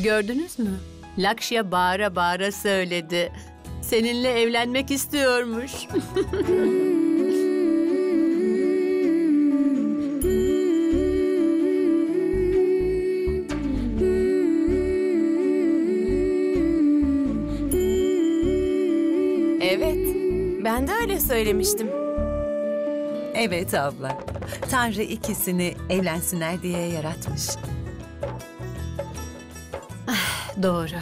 Gördünüz mü? Lakşya bağıra bağıra söyledi. Seninle evlenmek istiyormuş. Evet, ben de öyle söylemiştim. Evet abla. Tanrı ikisini evlensinler diye yaratmış. Doğru.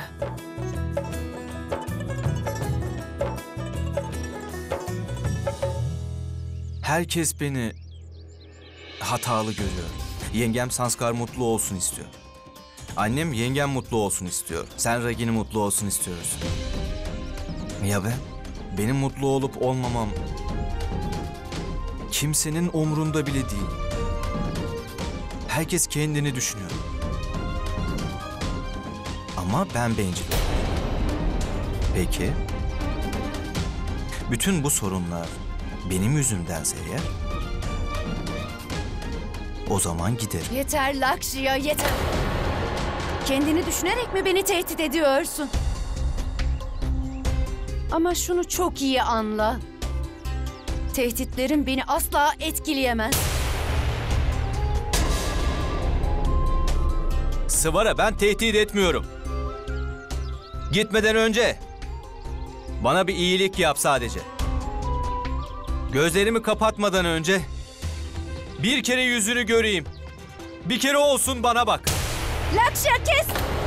Herkes beni hatalı görüyor. Yengem Sanskar mutlu olsun istiyor. Annem yengem mutlu olsun istiyor. Sen Ragini mutlu olsun istiyoruz. Ya ben? Benim mutlu olup olmamam kimsenin umrunda bile değil. Herkes kendini düşünüyor. Ama ben bencilim. Peki. Bütün bu sorunlar benim yüzümdense eğer, o zaman giderim. Yeter Lakşya, yeter. Kendini düşünerek mi beni tehdit ediyorsun? Ama şunu çok iyi anla. Tehditlerin beni asla etkileyemez. Sıvara, ben tehdit etmiyorum. Gitmeden önce bana bir iyilik yap sadece. Gözlerimi kapatmadan önce bir kere yüzünü göreyim. Bir kere olsun bana bak. Lakşya, kes!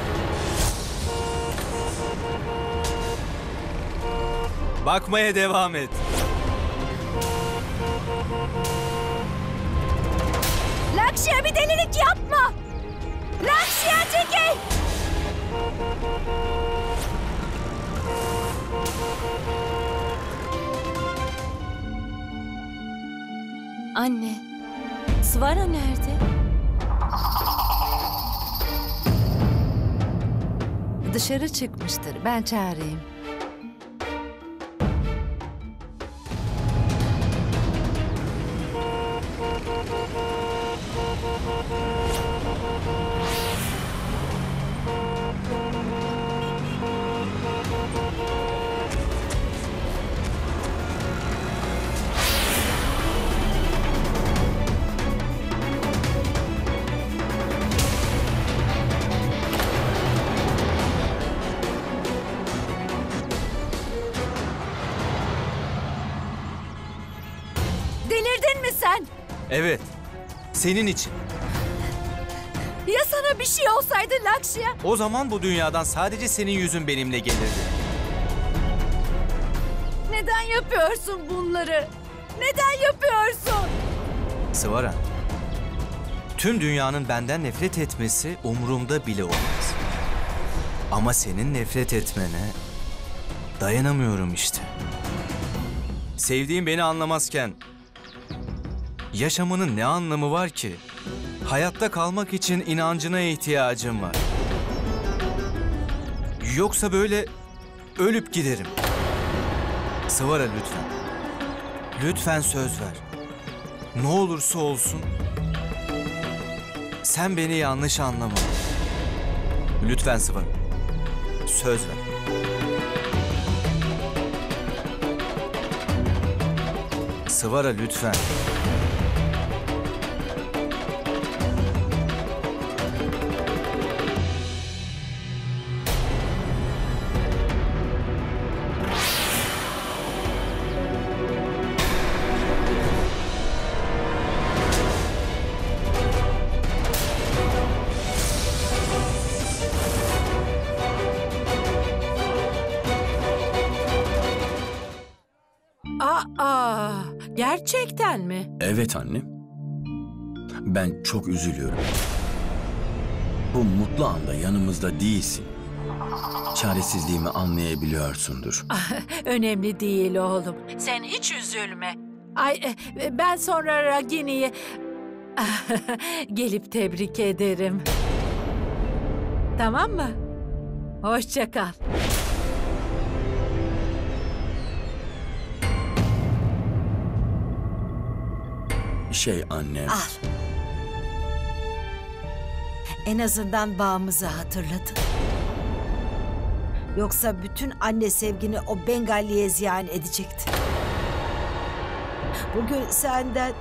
Bakmaya devam et. Lakşya, bir delilik yapma! Lakşya, çekil! Anne, Svara nerede? Dışarı çıkmıştır. Ben çağırayım. Delirdin mi sen? Evet, senin için. Ya sana bir şey olsaydı Lakşya? O zaman bu dünyadan sadece senin yüzün benimle gelirdi. Neden yapıyorsun bunları? Neden yapıyorsun? Sıvara, tüm dünyanın benden nefret etmesi umurumda bile olmaz. Ama senin nefret etmene dayanamıyorum işte. Sevdiğim beni anlamazken yaşamının ne anlamı var ki? Hayatta kalmak için inancına ihtiyacım var. Yoksa böyle ölüp giderim. Sıvara, lütfen. Lütfen söz ver. Ne olursa olsun sen beni yanlış anlama. Lütfen Sıvara. Söz ver. Sıvara, lütfen. Aa, gerçekten mi? Evet anne. Ben çok üzülüyorum. Bu mutlu anda yanımızda değilsin. Çaresizliğimi anlayabiliyorsundur. Önemli değil oğlum. Sen hiç üzülme. Ben sonra Ragini'yi gelip tebrik ederim. Tamam mı? Hoşça kal. Anne. Al. En azından bağımızı hatırladın. Yoksa bütün anne sevgini o Bengalli'ye ziyan edecekti. Bugün senden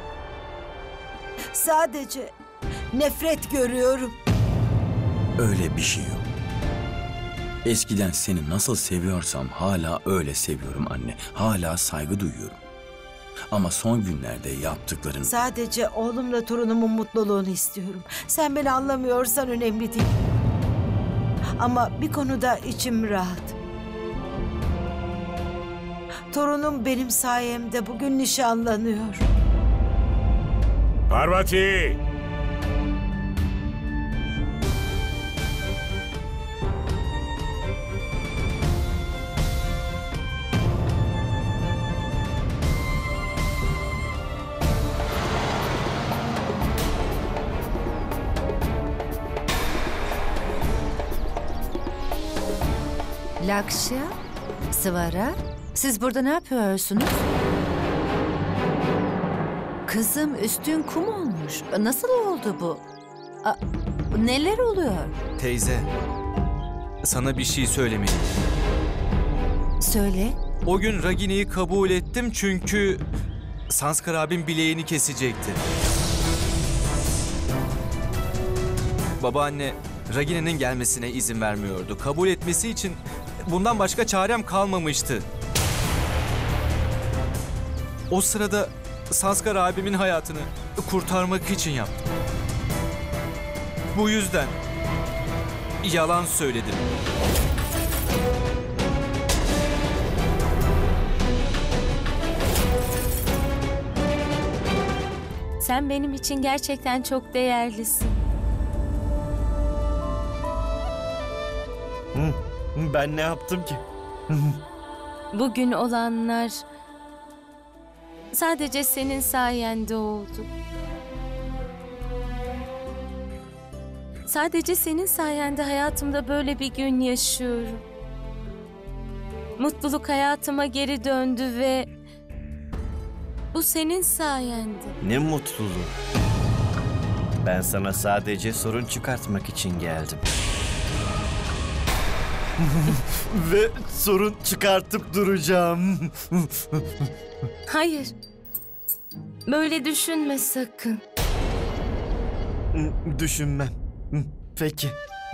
sadece nefret görüyorum. Öyle bir şey yok. Eskiden seni nasıl seviyorsam hala öyle seviyorum anne. Hala saygı duyuyorum. Ama son günlerde yaptıkların... Sadece oğlumla torunumun mutluluğunu istiyorum. Sen beni anlamıyorsan önemli değil. Ama bir konuda içim rahat. Torunum benim sayemde bugün nişanlanıyor. Parvati! Lakşya, Svara, siz burada ne yapıyorsunuz? Kızım üstün kum olmuş. Nasıl oldu bu? Neler oluyor? Teyze, sana bir şey söylemeliyim. Söyle. O gün Ragini'yi kabul ettim çünkü Sanskar abim bileğini kesecekti. Babaanne Ragini'nin gelmesine izin vermiyordu. Kabul etmesi için bundan başka çarem kalmamıştı. O sırada Sanskar abimin hayatını kurtarmak için yaptım. Bu yüzden yalan söyledim. Sen benim için gerçekten çok değerlisin. Ben ne yaptım ki? Bugün olanlar sadece senin sayende oldu. Sadece senin sayende hayatımda böyle bir gün yaşıyorum. Mutluluk hayatıma geri döndü ve bu senin sayende. Ne mutluluğu. Ben sana sadece sorun çıkartmak için geldim. Ve sorun çıkartıp duracağım. Hayır. Böyle düşünme sakın. Düşünmem. Peki.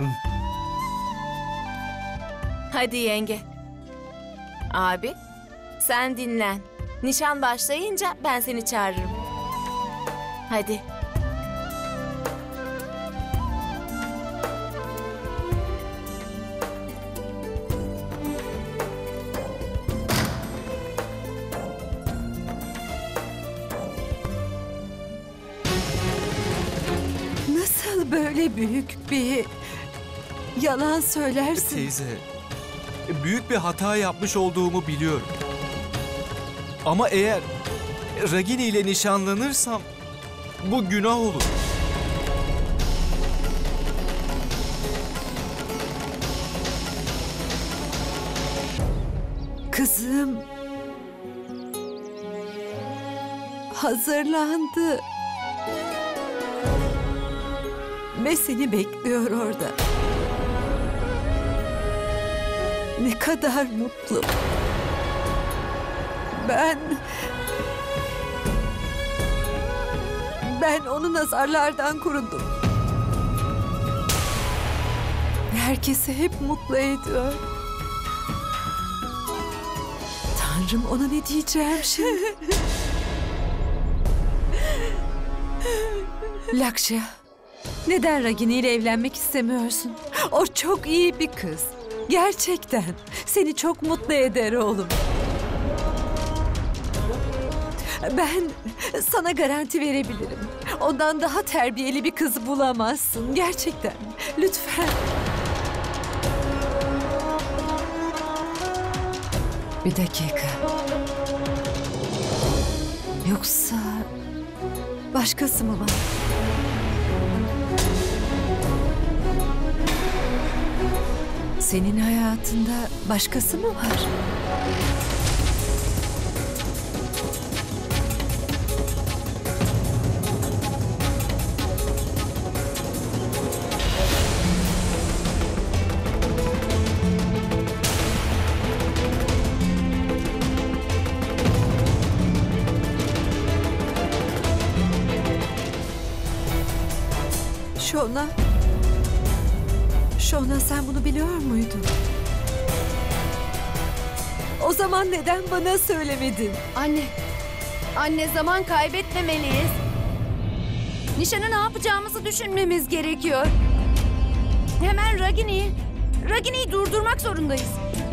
Hadi yenge. Abi, sen dinlen. Nişan başlayınca ben seni çağırırım. Hadi. Nasıl böyle büyük bir yalan söylersin? Teyze, büyük bir hata yapmış olduğumu biliyorum. Ama eğer Ragini ile nişanlanırsam bu günah olur. Kızım hazırlandı ve seni bekliyor orada. Ne kadar mutlu. Ben onu nazarlardan korudum. Herkesi hep mutlu ediyor. Tanrım, ona ne diyeceğim şimdi? Lakşya, neden Ragini ile evlenmek istemiyorsun? O çok iyi bir kız. Gerçekten seni çok mutlu eder oğlum. Ben sana garanti verebilirim. Ondan daha terbiyeli bir kız bulamazsın. Gerçekten. Lütfen. Bir dakika. Yoksa başkası mı var? Senin hayatında başkası mı var? Şona sen bunu biliyor muydun? O zaman neden bana söylemedin? Anne zaman kaybetmemeliyiz. Nişanı ne yapacağımızı düşünmemiz gerekiyor. Hemen Ragini'yi durdurmak zorundayız.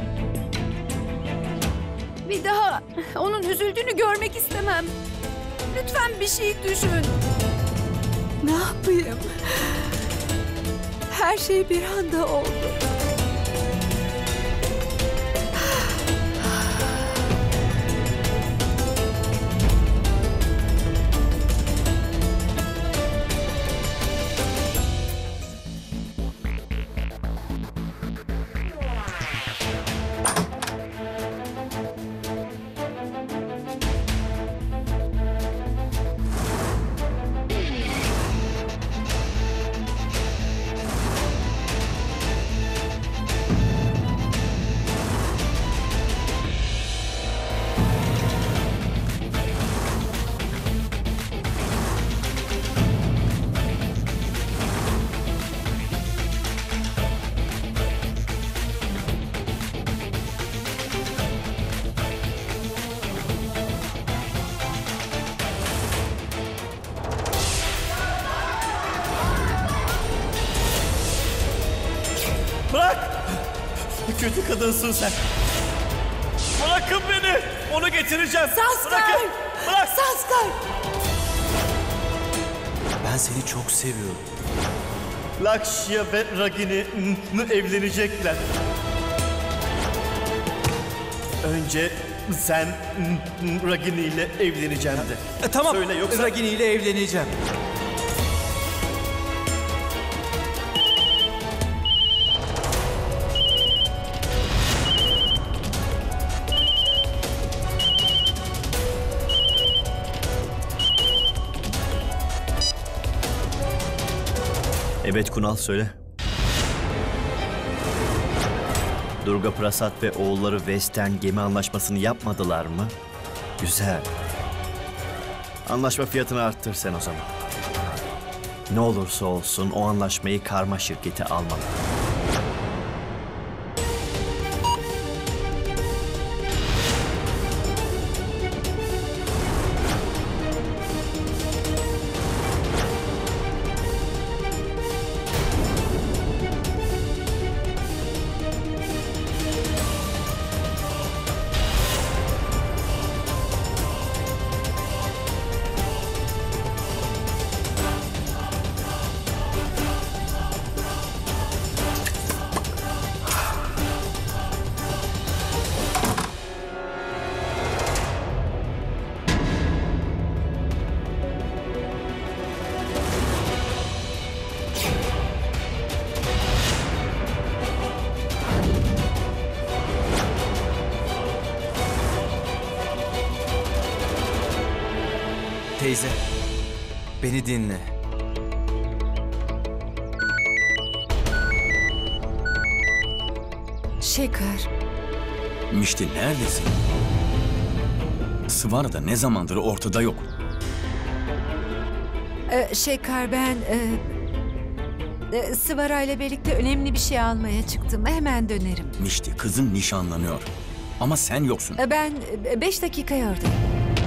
Bir daha onun üzüldüğünü görmek istemem. Lütfen bir şey düşün. Ne yapayım? Her şey bir anda oldu. Bırak! Kötü kadınsın sen. Bırakın beni! Onu getireceğim. Bırakın! Bırak! Ben seni çok seviyorum. Lakshya ve Ragini evlenecekler. Önce sen Ragini ile evleneceğim de. Tamam, Söyle, yoksa... Ragini ile evleneceğim. Evet Kunal, söyle. Durga Prasad ve oğulları Western gemi anlaşmasını yapmadılar mı? Güzel. Anlaşma fiyatını arttır sen o zaman. Ne olursa olsun o anlaşmayı karma şirketi almalı. Teyze, beni dinle. Şeker. Mişti neredesin? Svara da ne zamandır ortada yok. Şeker, ben Svara ile birlikte önemli bir şey almaya çıktım. Hemen dönerim. Mişti, kızın nişanlanıyor. Ama sen yoksun. Ben 5 dakikaya oradayım.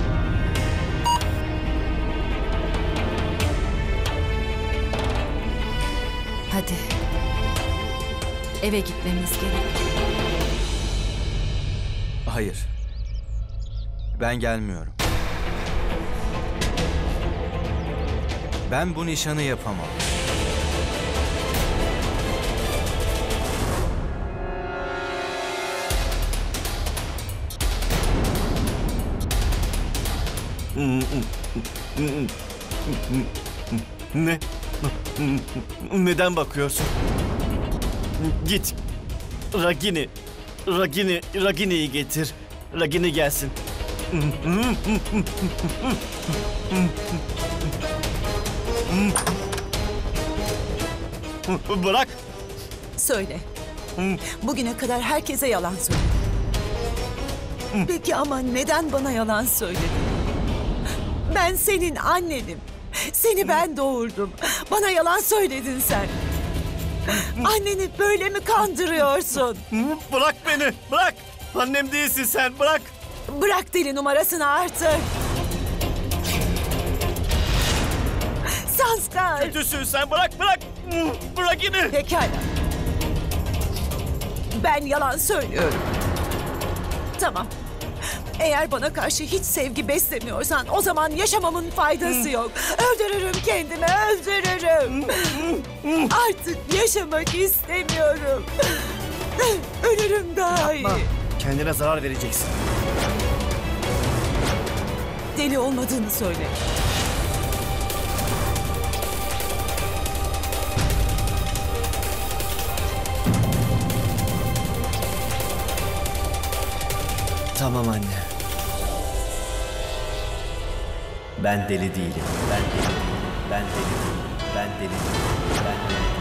Hadi. Eve gitmemiz gerek. Hayır. Ben gelmiyorum. Ben bu nişanı yapamam. Ne? Neden bakıyorsun? Git. Ragini'yi getir. Ragini gelsin. Bırak. Söyle. Bugüne kadar herkese yalan söyledin. Peki ama neden bana yalan söyledin? Ben senin annenim. Seni ben doğurdum. Bana yalan söyledin sen. Anneni böyle mi kandırıyorsun? Bırak beni, bırak. Annem değilsin sen, bırak. Bırak deli numarasını artık. Sanskar. Kötüsün sen, bırak. Bırak yine. Pekala. Ben yalan söylüyorum. Tamam. Eğer bana karşı hiç sevgi beslemiyorsan o zaman yaşamamın faydası yok. Öldürürüm kendimi, öldürürüm. Artık yaşamak istemiyorum. Ölürüm daha iyi. Kendine zarar vereceksin. Deli olmadığını söyle. Tamam anne. Ben deli değilim. Ben deli değilim. Ben deli değilim. Ben deli değilim. Ben deli değilim.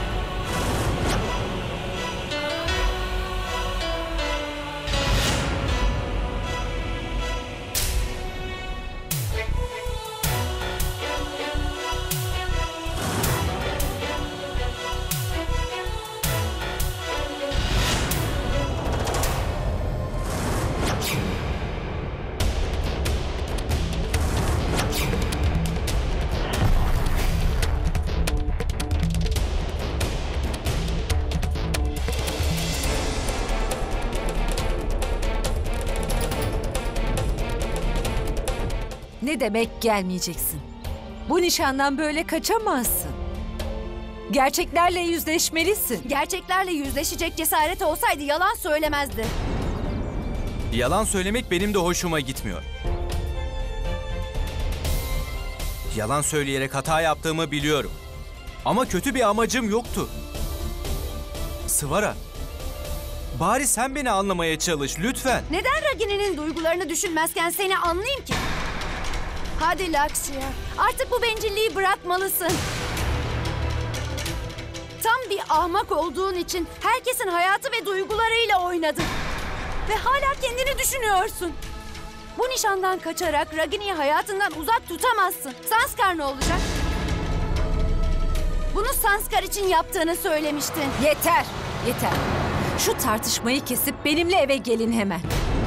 Ne demek gelmeyeceksin? Bu nişandan böyle kaçamazsın. Gerçeklerle yüzleşmelisin. Gerçeklerle yüzleşecek cesaret olsaydı yalan söylemezdi. Yalan söylemek benim de hoşuma gitmiyor. Yalan söyleyerek hata yaptığımı biliyorum. Ama kötü bir amacım yoktu. Svara, bari sen beni anlamaya çalış lütfen. Neden Ragini'nin duygularını düşünmezken seni anlayayım ki? Hadi Lakshya, artık bu bencilliği bırakmalısın. Tam bir ahmak olduğun için herkesin hayatı ve duygularıyla oynadın. Ve hala kendini düşünüyorsun. Bu nişandan kaçarak Ragini'yi hayatından uzak tutamazsın. Sanskar ne olacak? Bunu Sanskar için yaptığını söylemiştin. Yeter, yeter. Şu tartışmayı kesip benimle eve gelin hemen.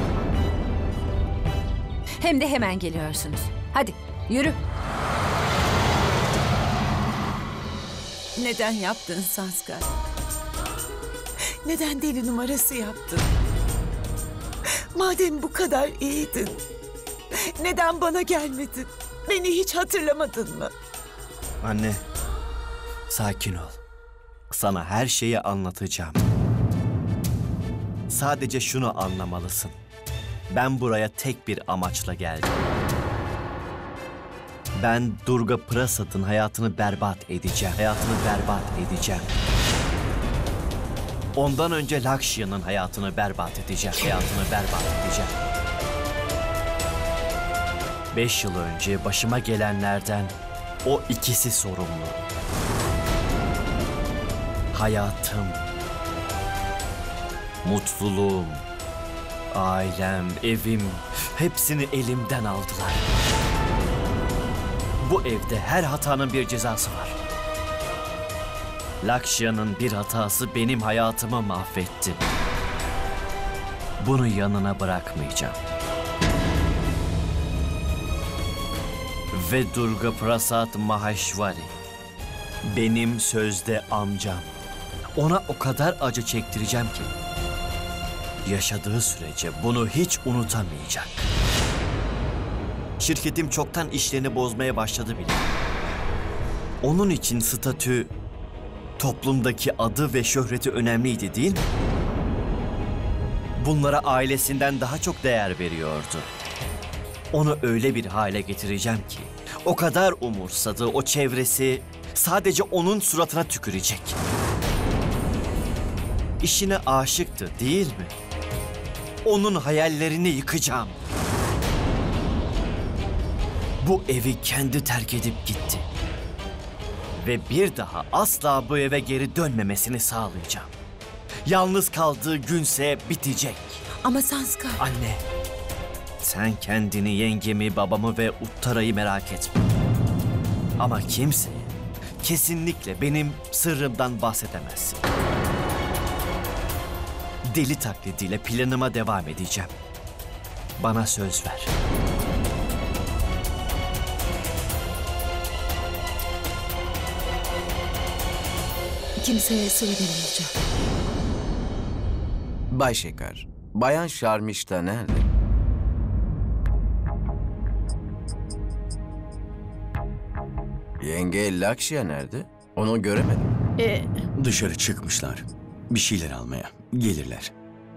Hem de hemen geliyorsunuz. Hadi yürü. Neden yaptın Sanskar? Neden deli numarası yaptın? Madem bu kadar iyiydin, neden bana gelmedin? Beni hiç hatırlamadın mı? Anne, sakin ol. Sana her şeyi anlatacağım. Sadece şunu anlamalısın. Ben buraya tek bir amaçla geldim. Ben Durga Prasad'ın hayatını berbat edeceğim. Hayatını berbat edeceğim. Ondan önce Lakshya'nın hayatını berbat edeceğim. Hayatını berbat edeceğim. 5 yıl önce başıma gelenlerden o ikisi sorumlu. Hayatım, mutluluğum, ailem, evim hepsini elimden aldılar. Bu evde her hatanın bir cezası var. Lakshya'nın bir hatası benim hayatımı mahvetti. Bunu yanına bırakmayacağım. Ve Durga Prasad Maheshwari, benim sözde amcam. Ona o kadar acı çektireceğim ki yaşadığı sürece bunu hiç unutamayacak. Şirketim çoktan işlerini bozmaya başladı bile. Onun için statü, toplumdaki adı ve şöhreti önemliydi değil mi? Bunlara ailesinden daha çok değer veriyordu. Onu öyle bir hale getireceğim ki o kadar umursadı, o çevresi sadece onun suratına tükürecek. İşine aşıktı değil mi? Onun hayallerini yıkacağım. Bu evi kendi terk edip gitti. Ve bir daha asla bu eve geri dönmemesini sağlayacağım. Yalnız kaldığı günse bitecek. Ama Sanskar... Anne, sen kendini, yengemi, babamı ve Uttara'yı merak etme. Ama kimseye kesinlikle benim sırrımdan bahsedemezsin. Deli taklidiyle planıma devam edeceğim. Bana söz ver. Kimseye söylemeyeceğim. Bay Şekar, Bayan Şarmişta nerede? Yenge Lakşya nerede? Onu göremedim. Dışarı çıkmışlar. Bir şeyler almaya. Gelirler.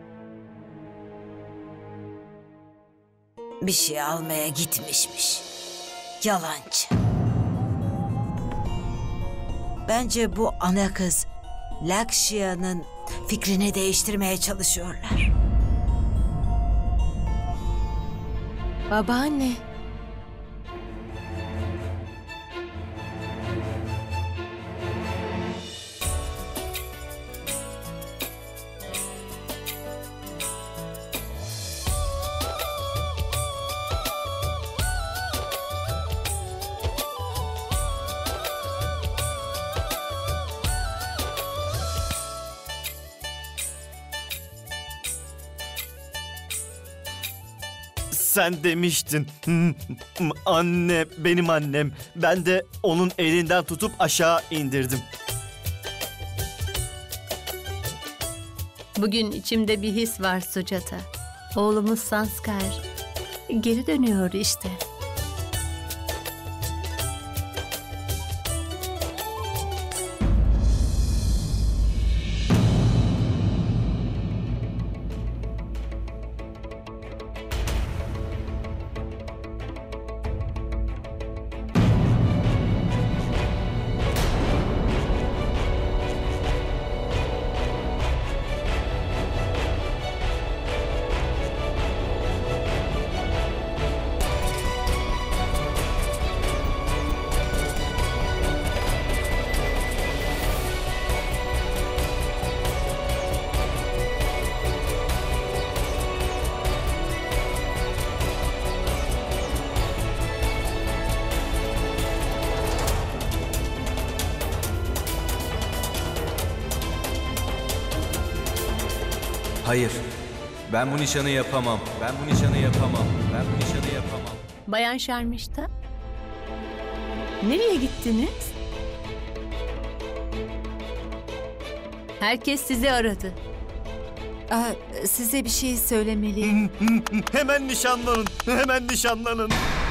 Bir şey almaya gitmişmiş. Yalancı. Bence bu ana kız Lakshya'nın fikrini değiştirmeye çalışıyorlar. Babaanne. Sen demiştin. Anne, benim annem. Ben de onun elinden tutup aşağı indirdim. Bugün içimde bir his var Sucata. Oğlumuz Sanskar geri dönüyor işte. Hayır. Ben bu nişanı yapamam. Ben bu nişanı yapamam. Ben bu nişanı yapamam. Bayan Şarmişta, nereye gittiniz? Herkes sizi aradı. Size bir şey söylemeliyim. Hemen nişanlanın. Hemen nişanlanın.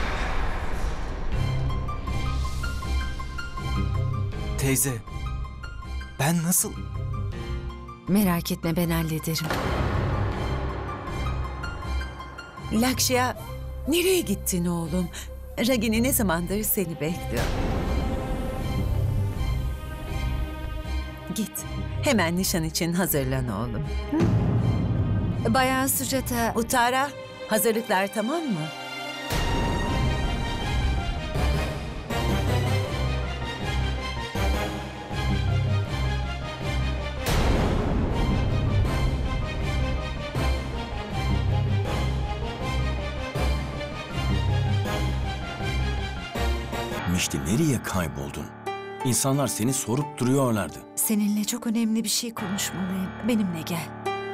Teyze, ben nasıl... Merak etme, ben hallederim. Lakşya, nereye gittin oğlum? Ragini ne zamandır seni bekliyor. Git. Hemen nişan için hazırlan oğlum. Bayan Sucata, Uttara, hazırlıklar tamam mı? Mişti, nereye kayboldun? İnsanlar seni sorup duruyorlardı. seninle çok önemli bir şey konuşmalıyım. Benimle gel.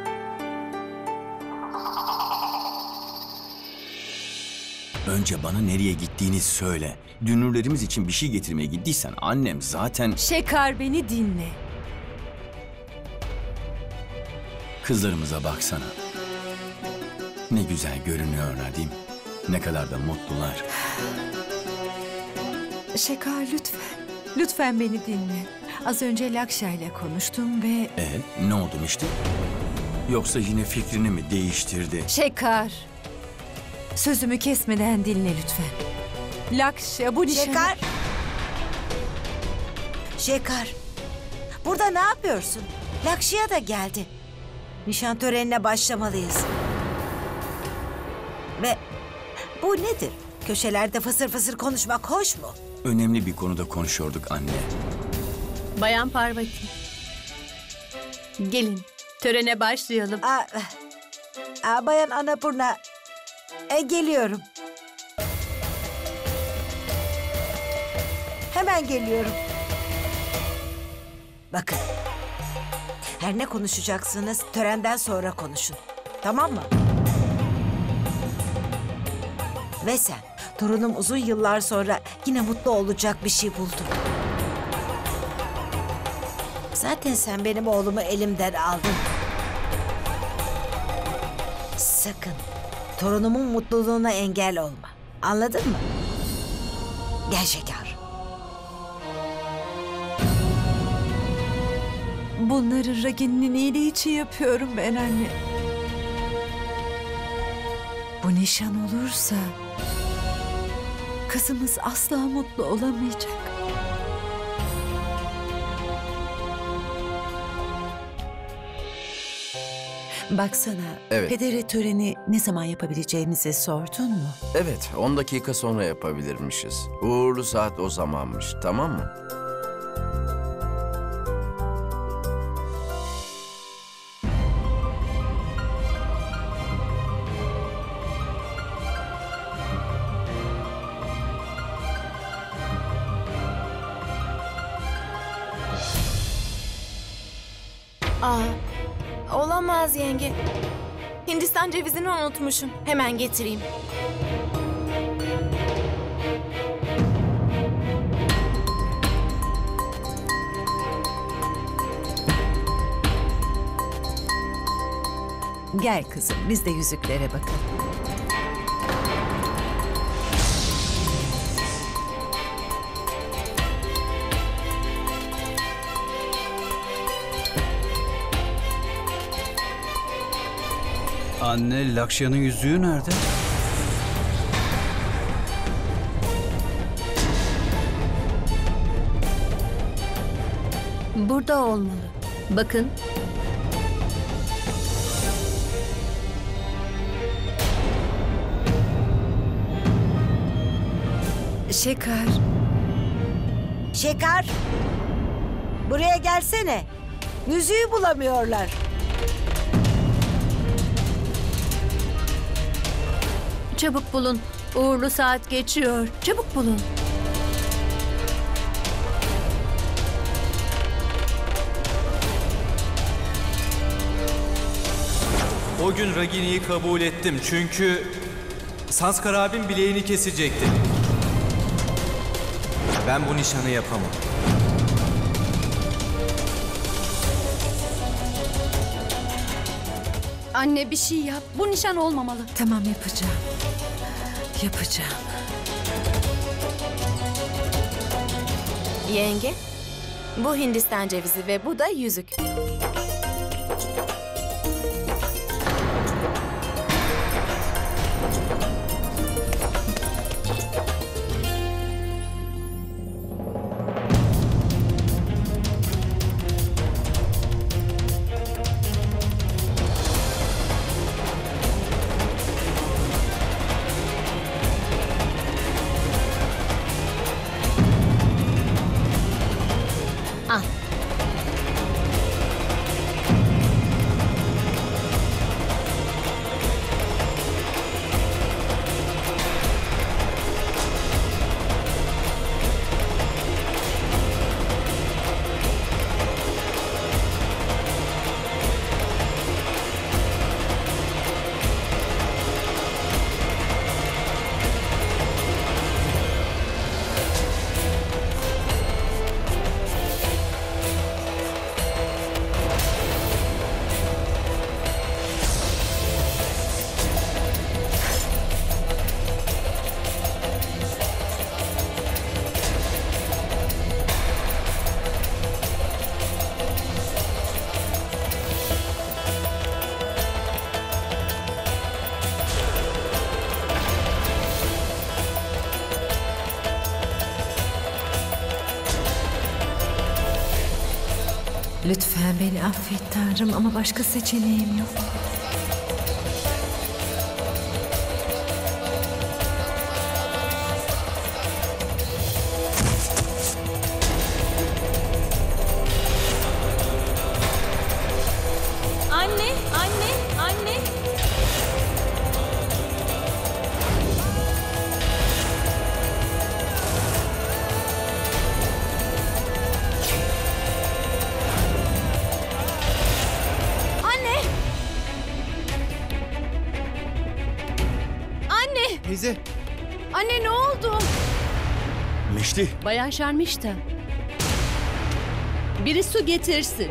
Önce bana nereye gittiğini söyle. Dünürlerimiz için bir şey getirmeye gittiysen annem zaten... Şekar, beni dinle. Kızlarımıza baksana. Ne güzel görünüyorlar değil mi? Ne kadar da mutlular. Şekar, lütfen. Lütfen beni dinle. Az önce Lakşya ile konuştum ve... Ne oldu Mişti? Yoksa yine fikrini mi değiştirdi? Şekar, sözümü kesmeden dinle lütfen. Lakşya, bu nişanı... Şekar! Şekar! Burada ne yapıyorsun? Lakşya da geldi. Nişan törenine başlamalıyız. Ve bu nedir? Köşelerde fısır fısır konuşmak hoş mu? Önemli bir konuda konuşuyorduk anne. Bayan Parvati, gelin törene başlayalım. Bayan Annapurna, geliyorum. Hemen geliyorum. Bakın. Her ne konuşacaksınız törenden sonra konuşun. Tamam mı? Ve sen, torunum uzun yıllar sonra yine mutlu olacak bir şey buldun. Zaten sen benim oğlumu elimden aldın. Sakın torunumun mutluluğuna engel olma. Anladın mı? Gel Şeker. Bunları Ragini'nin iyiliği için yapıyorum ben anne. Bu nişan olursa kızımız asla mutlu olamayacak. Baksana, Evet. pedere töreni ne zaman yapabileceğimizi sordun mu? Evet, 10 dakika sonra yapabilirmişiz. Uğurlu saat o zamanmış, tamam mı? Olamaz yenge. Hindistan cevizini unutmuşum. Hemen getireyim. Gel kızım, biz de yüzüklere bakalım. Anne, Lakşya'nın yüzüğü nerede? Burada olmalı. Bakın. Şeker. Şeker. Buraya gelsene. Yüzüğü bulamıyorlar. Çabuk bulun. Uğurlu saat geçiyor. Çabuk bulun. O gün Ragini'yi kabul ettim çünkü Sanskar abim bileğini kesecekti. Ben bu nişanı yapamam. Anne bir şey yap. Bu nişan olmamalı. Tamam, yapacağım. Yapacağım. Yenge, bu Hindistan cevizi ve bu da yüzük. Al. Lütfen beni affet Tanrım ama başka seçeneğim yok. Anne, anne, anne. Teyze. Anne ne oldu? Mişti. Bayan Şarmişta. Biri su getirsin.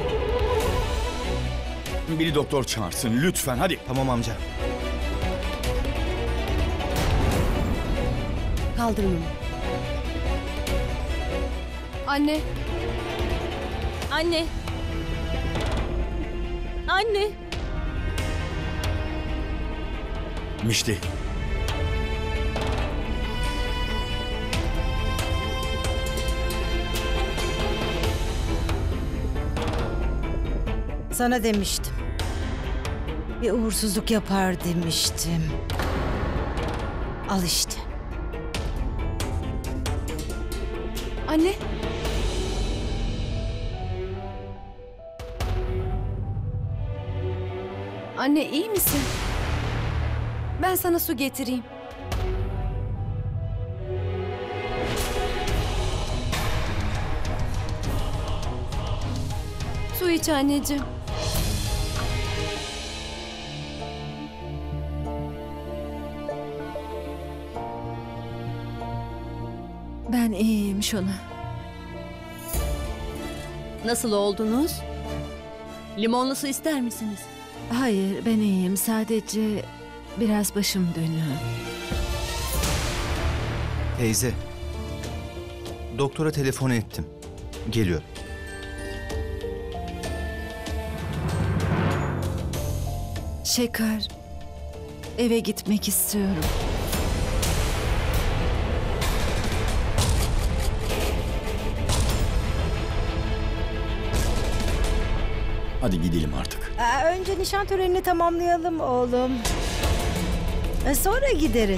Biri doktor çağırsın lütfen hadi. Tamam amca. Kaldırın onu. Anne. Anne. Anne. Mişti. Sana demiştim. Bir uğursuzluk yapar demiştim. Al işte. Anne. Anne iyi misin? Ben sana su getireyim. Su iç anneciğim. Ben iyiyim Şona. Nasıl oldunuz? Limonlu su ister misiniz? Hayır, ben iyiyim. Sadece biraz başım dönüyor. Teyze. Doktora telefon ettim. Geliyor. Şekar, eve gitmek istiyorum. Hadi gidelim artık. Önce nişan törenini tamamlayalım oğlum. Sonra gideriz.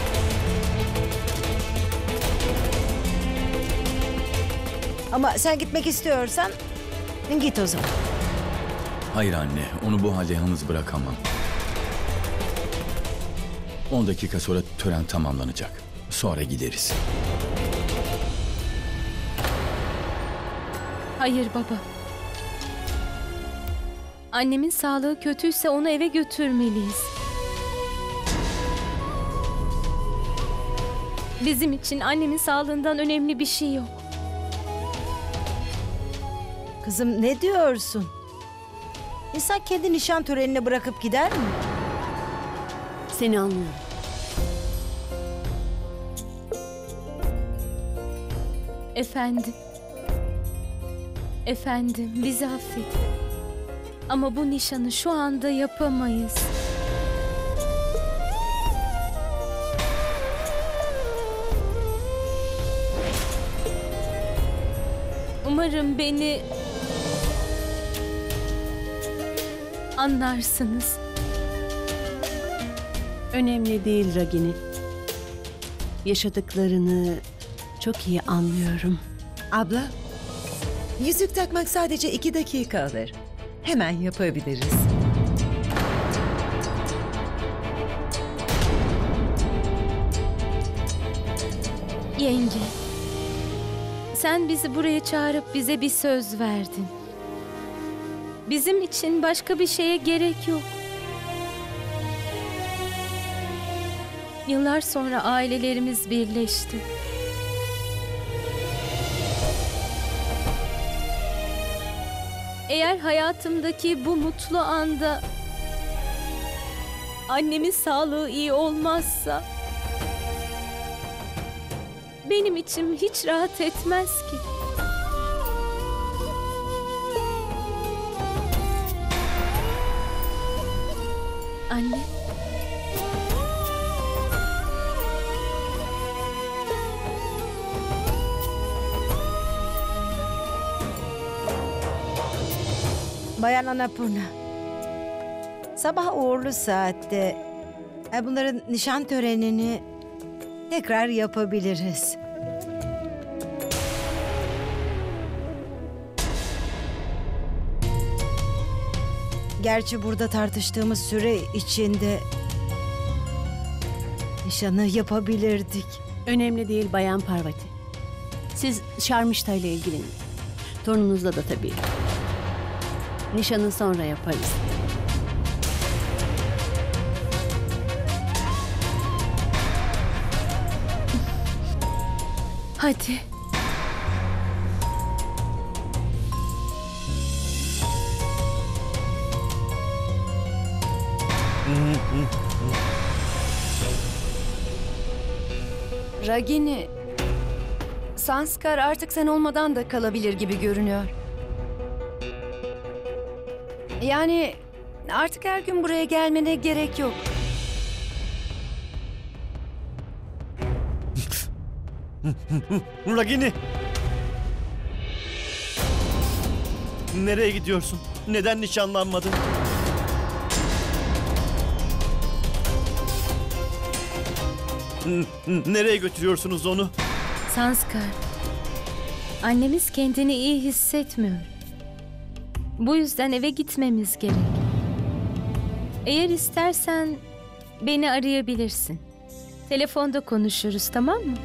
Ama sen gitmek istiyorsan git o zaman. Hayır anne, onu bu halde yalnız bırakamam. 10 dakika sonra tören tamamlanacak. Sonra gideriz. Hayır baba. Annemin sağlığı kötüyse onu eve götürmeliyiz. Bizim için annemin sağlığından önemli bir şey yok. Kızım ne diyorsun? İnsan kendi nişan törenini bırakıp gider mi? Seni anlıyorum. Efendim. Efendim, bizi affedin. Ama bu nişanı şu anda yapamayız. Umarım beni anlarsınız. Önemli değil Ragini. Yaşadıklarını çok iyi anlıyorum. Abla, yüzük takmak sadece 2 dakika alır. Hemen yapabiliriz. Yenge, sen bizi buraya çağırıp bize bir söz verdin. Bizim için başka bir şeye gerek yok. Yıllar sonra ailelerimiz birleşti. Eğer hayatımdaki bu mutlu anda annemin sağlığı iyi olmazsa benim içim hiç rahat etmez ki. Anne. Bayan Annapurna. Sabah uğurlu saatte bunların nişan törenini tekrar yapabiliriz. Gerçi burada tartıştığımız süre içinde nişanı yapabilirdik. Önemli değil Bayan Parvati. Siz Şarmişta ile ilgilenin. Torununuzla da tabii. Nişanı sonra yaparız. Hadi. Ragini, Sanskar artık sen olmadan da kalabilir gibi görünüyor. Yani artık her gün buraya gelmene gerek yok. Ragini! Nereye gidiyorsun? Neden nişanlanmadın? Nereye götürüyorsunuz onu? Sanskar, annemiz kendini iyi hissetmiyor. Bu yüzden eve gitmemiz gerek. Eğer istersen beni arayabilirsin. Telefonda konuşuruz, tamam mı?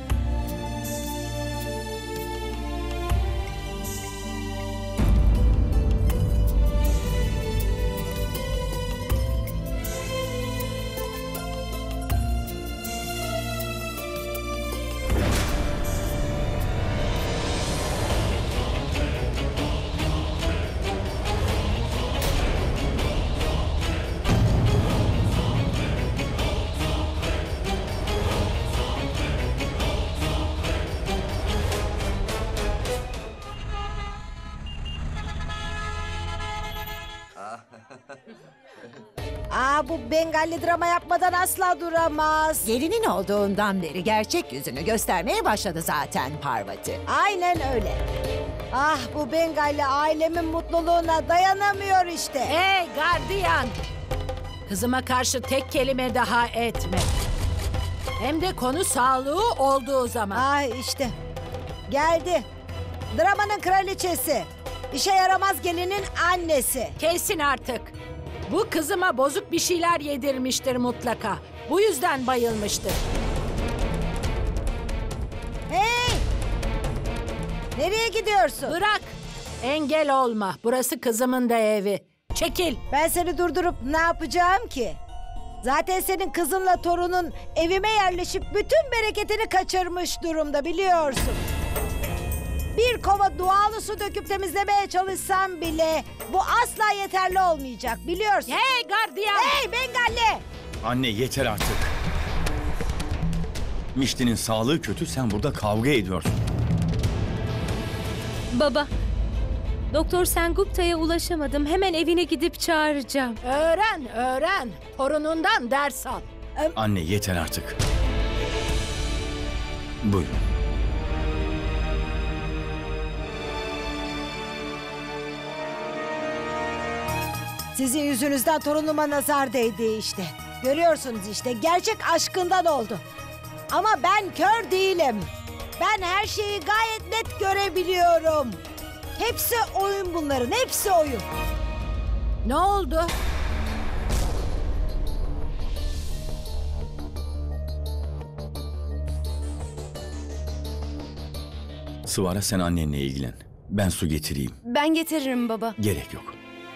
Bu Bengalli drama yapmadan asla duramaz. Gelinin olduğundan beri gerçek yüzünü göstermeye başladı zaten Parvati. Aynen öyle. Bu Bengalli ailemin mutluluğuna dayanamıyor işte. Hey gardiyan! Kızıma karşı tek kelime daha etme. Hem de konu sağlığı olduğu zaman. İşte geldi. Dramanın kraliçesi. İşe yaramaz gelinin annesi. Kesin artık. Bu kızıma bozuk bir şeyler yedirmiştir mutlaka. Bu yüzden bayılmıştır. Hey! Nereye gidiyorsun? Bırak. Engel olma. Burası kızımın da evi. Çekil. Ben seni durdurup ne yapacağım ki? Zaten senin kızınla torunun evime yerleşip bütün bereketini kaçırmış durumda biliyorsun. Bir kova doğal su döküp temizlemeye çalışsam bile bu asla yeterli olmayacak biliyorsun. Hey gardiyan! Hey Bengalli! Anne yeter artık. Mişti'nin sağlığı kötü, sen burada kavga ediyorsun. Baba, Doktor Sengupta'ya ulaşamadım. Hemen evine gidip çağıracağım. Öğren. Torunundan ders al. Anne yeter artık. Buyurun. Sizin yüzünüzden torunuma nazar değdi işte. Görüyorsunuz işte gerçek aşkından oldu. Ama ben kör değilim. Ben her şeyi gayet net görebiliyorum. Hepsi oyun bunların, hepsi oyun. Ne oldu? Sıvara sen annenle ilgilen. Ben su getireyim. Ben getiririm baba. Gerek yok.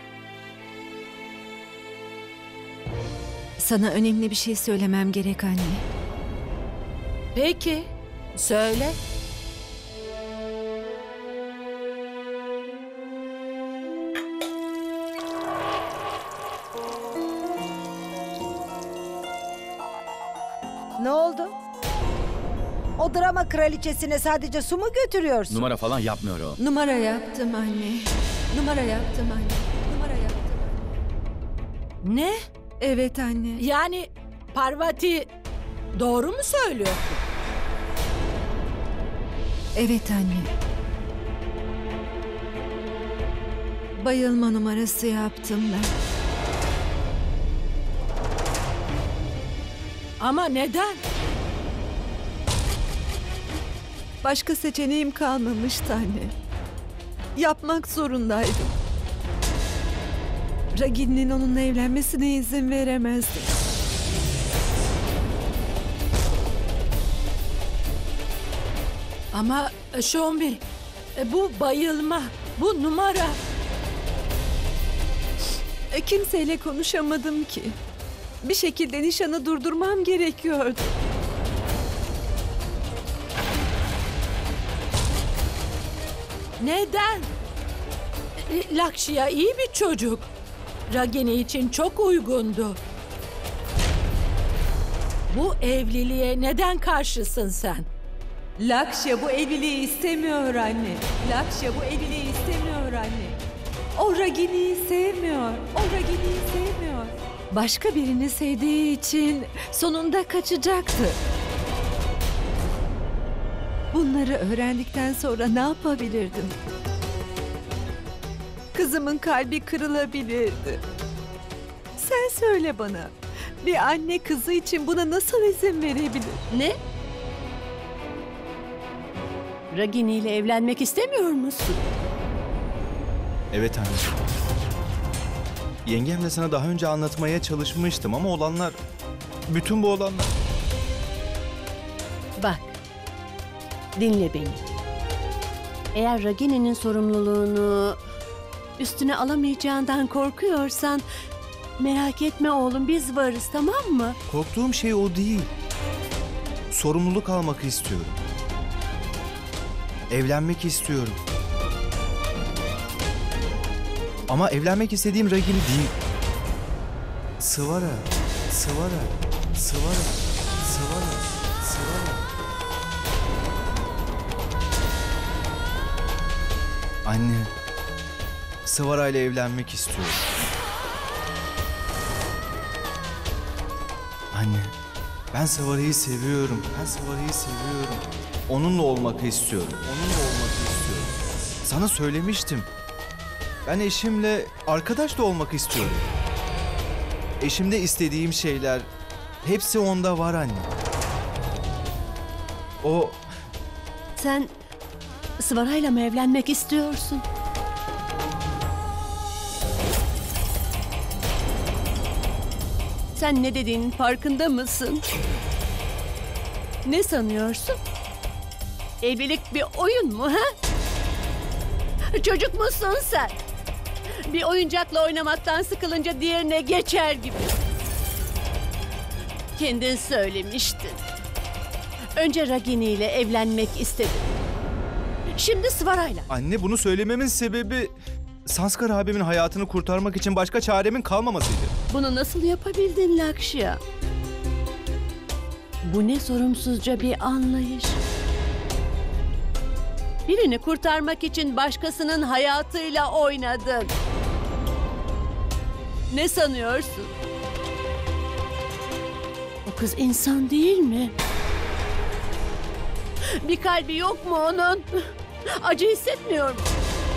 Sana önemli bir şey söylemem gerek anne. Peki, söyle. Ne oldu? O drama kraliçesine sadece su mu götürüyorsun? Numara falan yapmıyor o. Numara yaptım anne. Numara yaptım anne. Ne? Evet anne. Yani Parvati doğru mu söylüyor? Evet anne. Bayılma numarası yaptım ben. Ama neden? Başka seçeneğim kalmamıştı anne. Yapmak zorundaydım. Ragini'nin onunla evlenmesine izin veremezdim. Ama Şombi, bu bayılma, bu numara. Kimseyle konuşamadım ki. Bir şekilde nişanı durdurmam gerekiyordu. Neden? Lakşya iyi bir çocuk. Ragini için çok uygundu. Bu evliliğe neden karşısın sen? Lakşya bu evliliği istemiyor anne. Lakşya bu evliliği istemiyor anne. O Ragini'yi sevmiyor. O Ragini'yi sevmiyor. Başka birini sevdiği için sonunda kaçacaktı. Bunları öğrendikten sonra ne yapabilirdim? Kızımın kalbi kırılabilirdi. Sen söyle bana. Bir anne kızı için buna nasıl izin verebilir? Ne? Ragini ile evlenmek istemiyor musun? Evet anne. Yengemle sana daha önce anlatmaya çalışmıştım ama olanlar... Bütün bu olanlar... Bak, dinle beni. Eğer Ragini'nin sorumluluğunu üstüne alamayacağından korkuyorsan... Merak etme oğlum, biz varız, tamam mı? Korktuğum şey o değil. Sorumluluk almak istiyorum. Evlenmek istiyorum. Ama evlenmek istediğim Ragini değil. Sıvara, Sıvara, Sıvara, Sıvara, Sıvara. Anne, Sıvara ile evlenmek istiyorum. Anne, ben Sıvara'yı seviyorum. Ben Sıvara'yı seviyorum. Onunla olmak istiyorum. Onunla olmak istiyorum. Sana söylemiştim. Ben eşimle arkadaş da olmak istiyorum. Eşimde istediğim şeyler hepsi onda var anne. O... Sen Sıvara'yla mı evlenmek istiyorsun? Sen ne dediğinin farkında mısın? Ne sanıyorsun? Evlilik bir oyun mu ha? Çocuk musun sen? Bir oyuncakla oynamaktan sıkılınca diğerine geçer gibi. Kendin söylemiştin. Önce Ragini ile evlenmek istedin. Şimdi Sıvara'yla. Anne, bunu söylememin sebebi Sanskar abimin hayatını kurtarmak için başka çaremin kalmamasıydı. Bunu nasıl yapabildin Lakşya? Bu ne sorumsuzca bir anlayış. Birini kurtarmak için başkasının hayatıyla oynadın. Ne sanıyorsun? O kız insan değil mi? Bir kalbi yok mu onun? Acı hissetmiyor mu?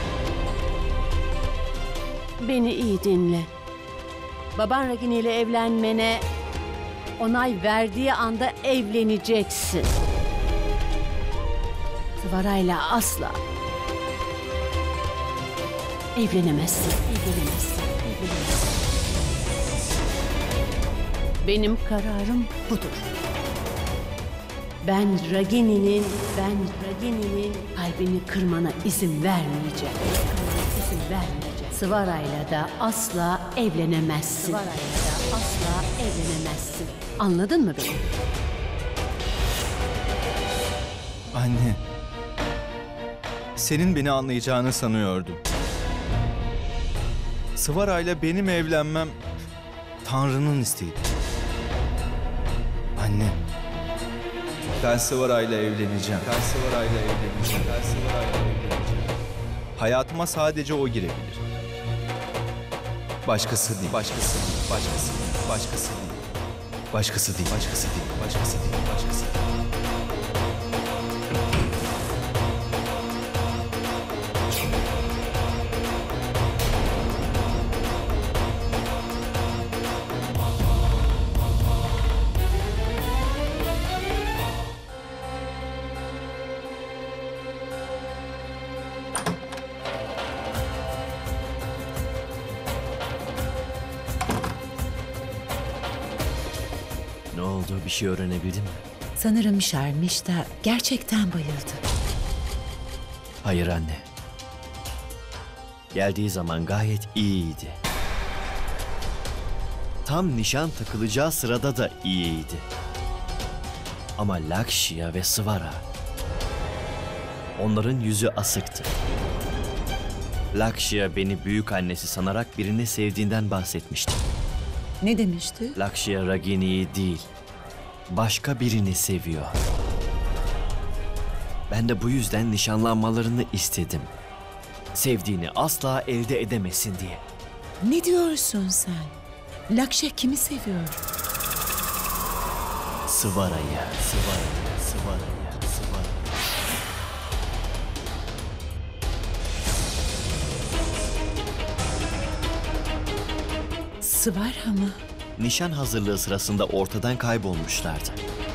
Beni iyi dinle. Baban Ragini ile evlenmene onay verdiği anda evleneceksin. Sıvara'yla asla evlenemezsin. Evlenemezsin. Evlenemezsin. Benim kararım budur. Ben Ragini'nin kalbini kırmana izin vermeyeceğim. İzin vermeyeceğim. Sıvara'yla da asla evlenemezsin. Sıvara'yla da asla evlenemezsin. Anladın mı beni? Anne, senin beni anlayacağını sanıyordum. Sıvara'yla benim evlenmem Tanrı'nın isteğiydi. Anne, ben Sıvara'yla evleneceğim. Ben Sıvara'yla evleneceğim. Ben Sıvara'yla evleneceğim. Hayatıma sadece o girebilir. Başkası değil. Başkası değil. Başkası değil. Başkası değil. Başkası değil. Başkası değil. Başkası değil. Başkası değil. Ne oldu? Bir şey öğrenebildin mi? Sanırım Şarmişta gerçekten bayıldı. Hayır anne. Geldiği zaman gayet iyiydi. Tam nişan takılacağı sırada da iyiydi. Ama Lakşya ve Sıvara Onların yüzü asıktı. Lakşya beni büyük annesi sanarak birini sevdiğinden bahsetmişti. Ne demişti? Lakşya Ragini'yi değil, başka birini seviyor. Ben de bu yüzden nişanlanmalarını istedim. Sevdiğini asla elde edemesin diye. Ne diyorsun sen? Lakşya kimi seviyor? Sıvara'yı, Sıvara'yı. Sıvara mı? Nişan hazırlığı sırasında ortadan kaybolmuşlardı.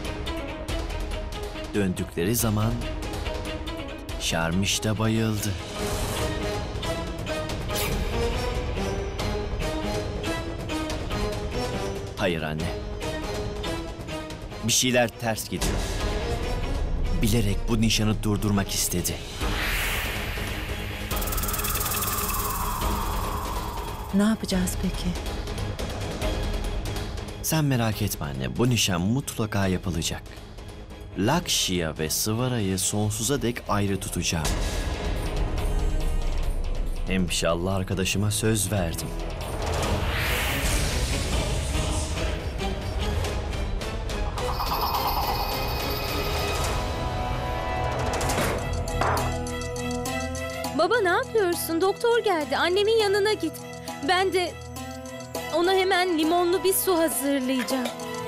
Döndükleri zaman Şarmiş de bayıldı. Hayır anne. Bir şeyler ters gidiyor. Bilerek bu nişanı durdurmak istedi. Ne yapacağız peki? Sen merak etme anne, bu nişan mutlaka yapılacak. Lakşya ve Sıvara'yı sonsuza dek ayrı tutacağım. İnşallah arkadaşıma söz verdim. Baba ne yapıyorsun? Doktor geldi. Annemin yanına git. Ben de ona hemen limonlu bir su hazırlayacağım.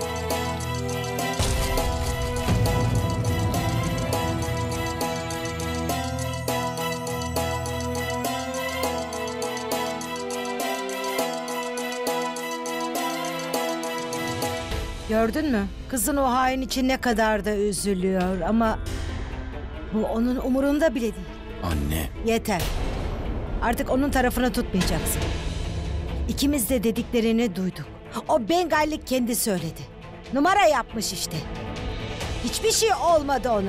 Gördün mü? Kızın o hain için ne kadar da üzülüyor ama bu onun umurunda bile değil. Anne. Yeter. Artık onun tarafını tutmayacaksın. İkimiz de dediklerini duyduk. O Bengallik kendi söyledi. Numara yapmış işte. Hiçbir şey olmadı ona.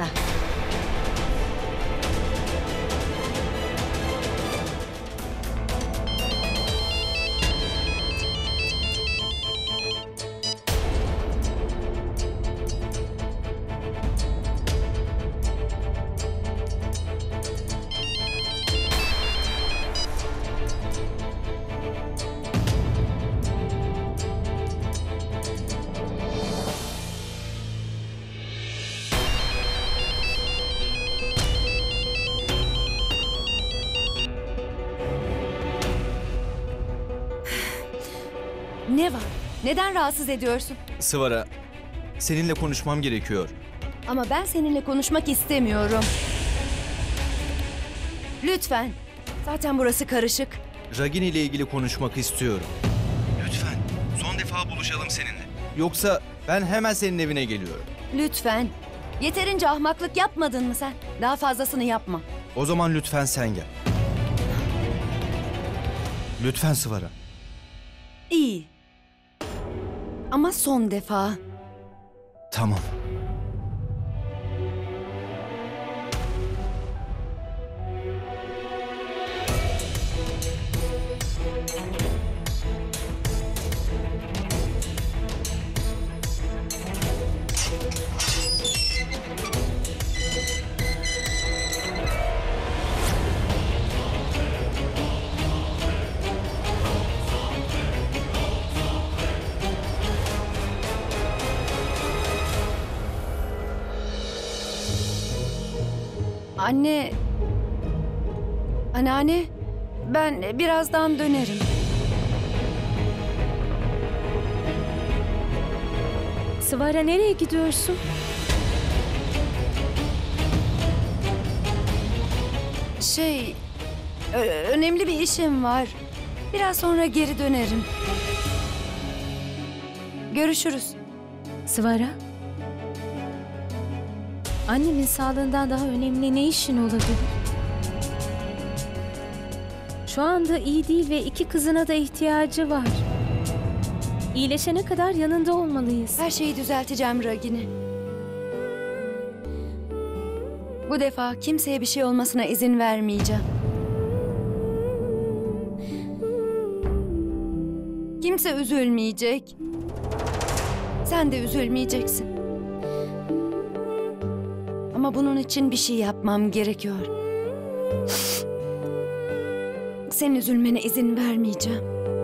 Ne var? Neden rahatsız ediyorsun? Sıvara, seninle konuşmam gerekiyor. Ama ben seninle konuşmak istemiyorum. Lütfen. Zaten burası karışık. Ragini ile ilgili konuşmak istiyorum. Lütfen, son defa buluşalım seninle. Yoksa ben hemen senin evine geliyorum. Lütfen. Yeterince ahmaklık yapmadın mı sen? Daha fazlasını yapma. O zaman lütfen sen gel. Lütfen Sıvara. İyi. Ama son defa. Tamam. Anne... Anneanne, ben birazdan dönerim. Sıvara nereye gidiyorsun? Önemli bir işim var. Biraz sonra geri dönerim. Görüşürüz. Sıvara? Annemin sağlığından daha önemli ne işin olabilir? Şu anda iyi değil ve 2 kızına da ihtiyacı var. İyileşene kadar yanında olmalıyız. Her şeyi düzelteceğim Ragini. Bu defa kimseye bir şey olmasına izin vermeyeceğim. Kimse üzülmeyecek. Sen de üzülmeyeceksin. Ama Ama bunun için bir şey yapmam gerekiyor. Senin üzülmene izin vermeyeceğim.